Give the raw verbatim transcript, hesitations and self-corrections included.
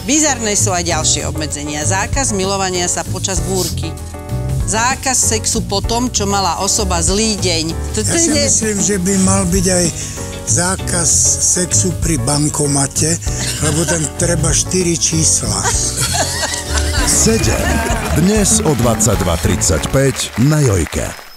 Bizarné sú aj ďalšie obmedzenia. Zákaz milovania sa počas búrky. Zákaz sexu po tom, čo mala osoba zlý deň. Ja si myslím, že by mal byť aj zákaz sexu pri bankomate, lebo tam treba štyri čísla. sedem. Dnes o dvadsaťdva tridsaťpäť na Jojke.